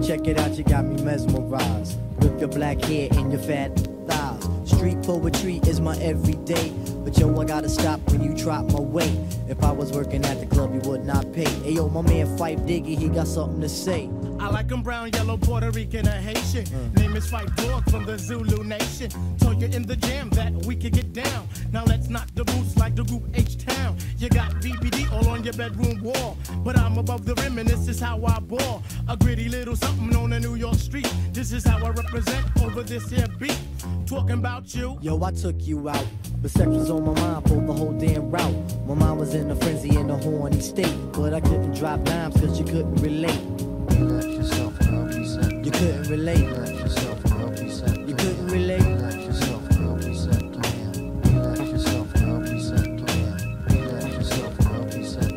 check it out, you got me mesmerized. With your black hair and your fat thighs. Street poetry is my everyday. But yo, I gotta stop when you drop my weight. If I was working at the club, you would not pay. Hey yo, my man Phife Diggy, he got something to say. I like him brown, yellow, Puerto Rican, or Haitian. Name is Phife Dawg from the Zulu Nation. Told you in the jam that we could get down. Now let's knock the boots like the group H-Town. You got BBD all on your bedroom wall. But I'm above the rim and this is how I ball. A gritty little something on a New York street. This is how I represent over this here beat. Talking about you. Yo, I took you out. But sex was on my mind for the whole damn route. My mind was in a frenzy in a horny state. But I couldn't drop dimes cause you couldn't relate. Relax yourself, girl, be set. You couldn't relate. Relax yourself, girl, be set. You couldn't relate. Relax yourself, girl, be set. Relax yourself, girl, be set. Relax yourself, girl, be set.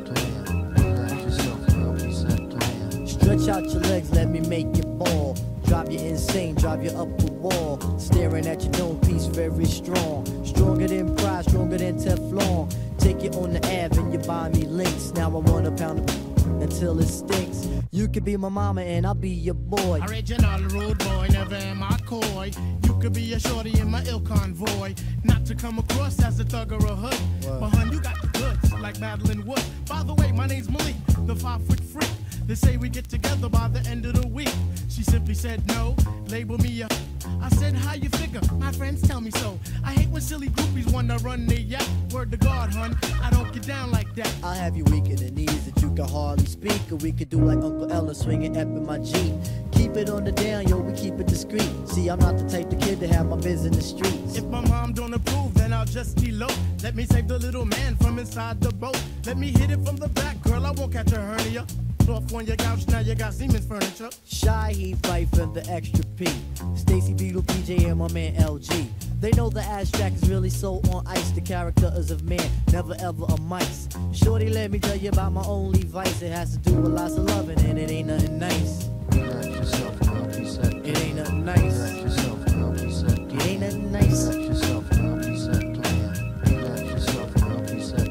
Relax yourself, girl, be set. Stretch out your legs, let me make you ball. Drive you insane, drive you up the wall. Staring at your known piece, very strong. Stronger than pride, stronger than Teflon. Take you on the Ave and you buy me links. Now I want a pound of until it stinks. You could be my mama and I'll be your boy. Original rude boy, never am I coy. You could be a shorty in my ill convoy. Not to come across as a thug or a hood. But hun, you got the goods, like Madeline Wood. By the way, my name's Malik, the 5-foot freak. They say we get together by the end of the week. She simply said no, label me a. I said, how you figure? My friends tell me so. I hate when silly groupies wanna run their yap. Word to God, hun, I don't get down like that. I'll have you weak in the knees that you can hardly speak. Or we could do like Uncle Ella swinging up in my Jeep. Keep it on the down, yo, we keep it discreet. See, I'm not the type of kid to have my biz in the streets. If my mom don't approve, then I'll just elope. Let me save the little man from inside the boat. Let me hit it from the back, girl, I won't catch a hernia. Off on your couch, now you got Siemens furniture. Shy, he Phife and the extra P. Stacy Beetle, PJ, and my man LG. They know the abstract is really so on ice. The character is of man, never ever a mice. Shorty, let me tell you about my only vice. It has to do with lots of loving and it ain't nothing nice. Relax yourself, girl, be set. It ain't nothing nice. Relax yourself, girl, be set. It ain't nothing nice. Relax yourself, girl, be set. Relax yourself, girl, be set.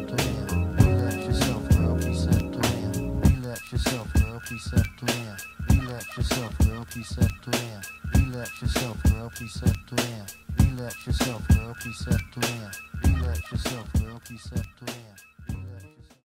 Relax yourself, girl, be set. Relax yourself, girl, be set. Relax yourself, girl, be set. Relax yourself, girl, be set. Relax yourself, girl, be set. Relax yourself, girl, be set.